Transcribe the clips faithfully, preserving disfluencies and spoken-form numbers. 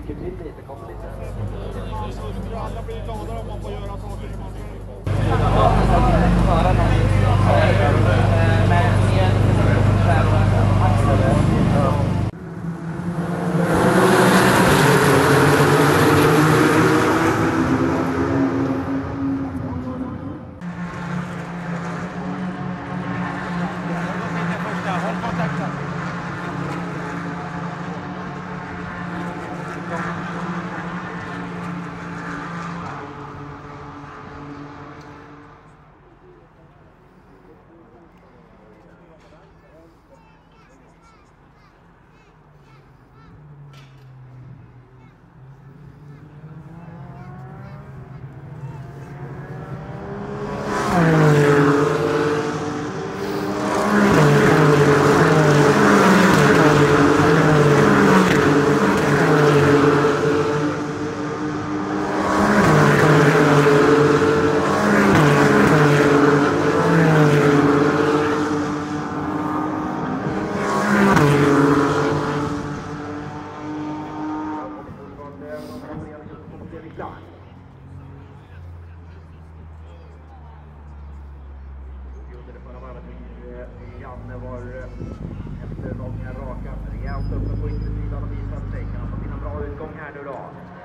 trycker till lite, kommer lite. Alla blir gladare om man får göra saker som man vill. Janne var efter långa raka rejält uppe på yttersidan och visade sig. Kan han få till en bra utgång här nu då?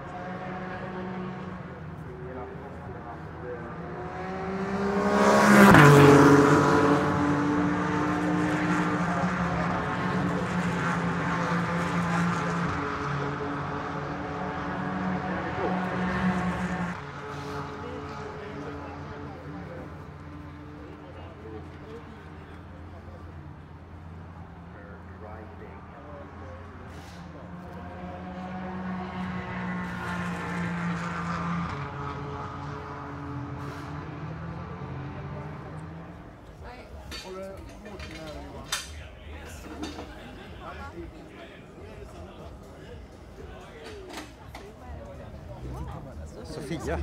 Sofia.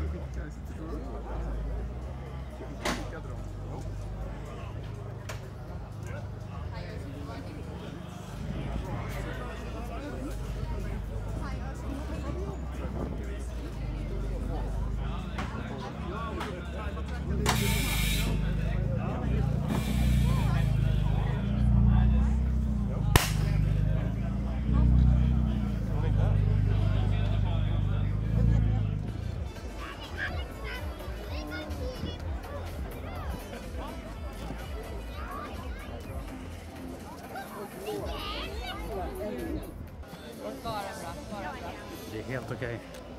Det är helt okej.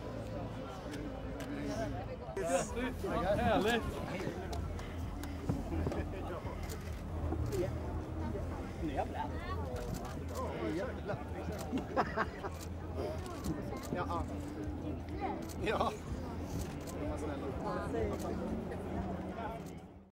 Härligt! Ja. Ja.